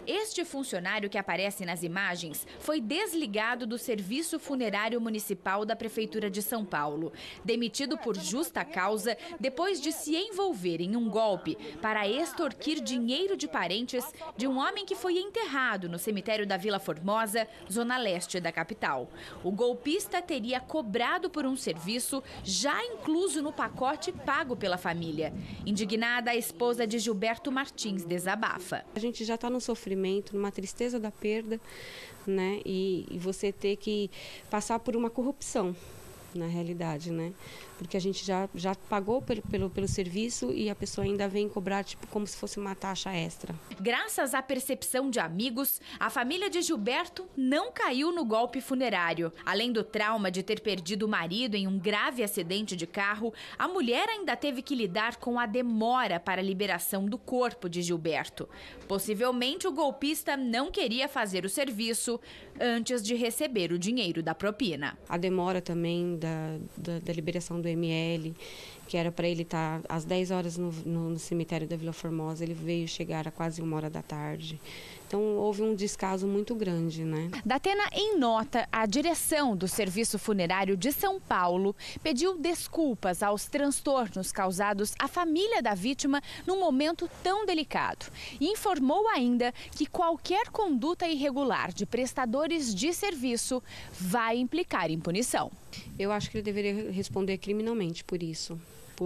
Este funcionário que aparece nas imagens foi desligado do Serviço Funerário Municipal da Prefeitura de São Paulo, demitido por justa causa depois de se envolver em um golpe para extorquir dinheiro de parentes de um homem que foi enterrado no cemitério da Vila Formosa, zona leste da capital. O golpista teria cobrado por um serviço já incluso no pacote pago pela família. Indignada, a esposa de Gilberto Martins desabafa. A gente já está no sofrimento, numa tristeza da perda, né? E você ter que passar por uma corrupção, na realidade, né? Porque a gente já pagou pelo serviço e a pessoa ainda vem cobrar como se fosse uma taxa extra. Graças à percepção de amigos, a família de Gilberto não caiu no golpe funerário. Além do trauma de ter perdido o marido em um grave acidente de carro, a mulher ainda teve que lidar com a demora para a liberação do corpo de Gilberto. Possivelmente o golpista não queria fazer o serviço antes de receber o dinheiro da propina. A demora também da liberação do ML, que era para ele estar às 10 horas no cemitério da Vila Formosa, ele veio chegar a quase 1h da tarde. Então houve um descaso muito grande, né? Datena, em nota, a direção do Serviço Funerário de São Paulo pediu desculpas aos transtornos causados à família da vítima num momento tão delicado. E informou ainda que qualquer conduta irregular de prestadores de serviço vai implicar em punição. Eu acho que ele deveria responder criminalmente por isso,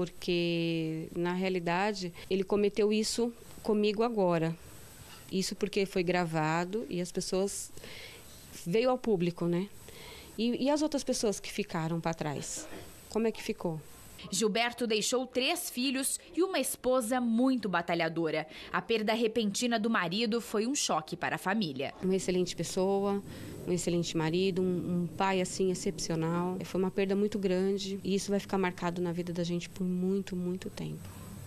porque na realidade ele cometeu isso comigo agora. Isso porque foi gravado e as pessoas veio ao público, né? E as outras pessoas que ficaram para trás? Como é que ficou? Gilberto deixou 3 filhos e uma esposa muito batalhadora. A perda repentina do marido foi um choque para a família. Uma excelente pessoa, um excelente marido, um pai assim excepcional. Foi uma perda muito grande e isso vai ficar marcado na vida da gente por muito, muito tempo.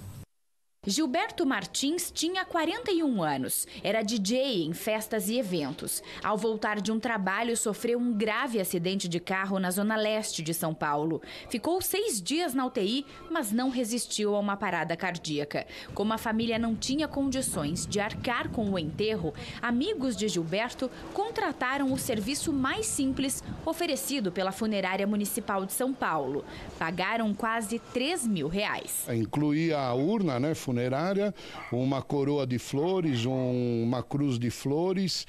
Gilberto Martins tinha 41 anos, era DJ em festas e eventos. Ao voltar de um trabalho, sofreu um grave acidente de carro na zona leste de São Paulo. Ficou 6 dias na UTI, mas não resistiu a uma parada cardíaca. Como a família não tinha condições de arcar com o enterro, amigos de Gilberto contrataram o serviço mais simples oferecido pela Funerária Municipal de São Paulo. Pagaram quase R$3.000. Incluía a urna, né? Funerária, uma coroa de flores, uma cruz de flores,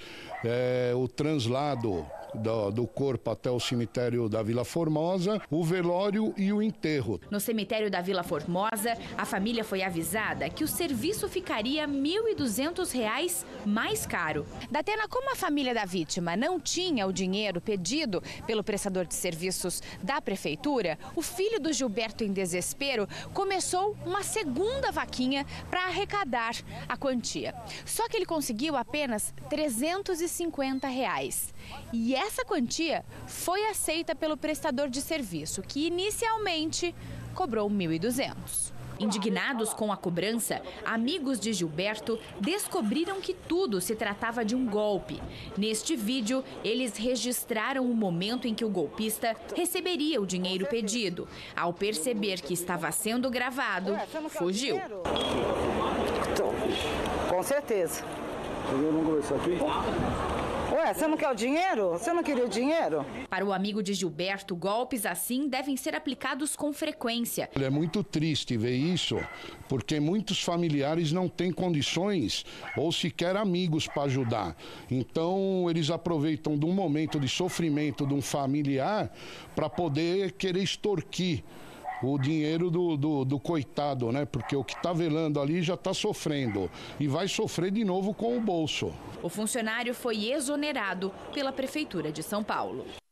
o translado do corpo até o cemitério da Vila Formosa, o velório e o enterro. No cemitério da Vila Formosa, a família foi avisada que o serviço ficaria R$1.200 mais caro. Datena, como a família da vítima não tinha o dinheiro pedido pelo prestador de serviços da prefeitura, o filho do Gilberto, em desespero, começou uma segunda vaquinha para arrecadar a quantia. Só que ele conseguiu apenas R$350. E essa quantia foi aceita pelo prestador de serviço, que inicialmente cobrou R$1.200. Indignados com a cobrança, amigos de Gilberto descobriram que tudo se tratava de um golpe. Neste vídeo, eles registraram o momento em que o golpista receberia o dinheiro pedido. Ao perceber que estava sendo gravado, fugiu. Com certeza. Vamos conversar aqui? Ué, você não quer o dinheiro? Você não queria o dinheiro? Para o amigo de Gilberto, golpes assim devem ser aplicados com frequência. É muito triste ver isso, porque muitos familiares não têm condições ou sequer amigos para ajudar. Então, eles aproveitam de um momento de sofrimento de um familiar para poder querer extorquir o dinheiro do coitado, né? Porque o que está velando ali já está sofrendo e vai sofrer de novo com o bolso. O funcionário foi exonerado pela Prefeitura de São Paulo.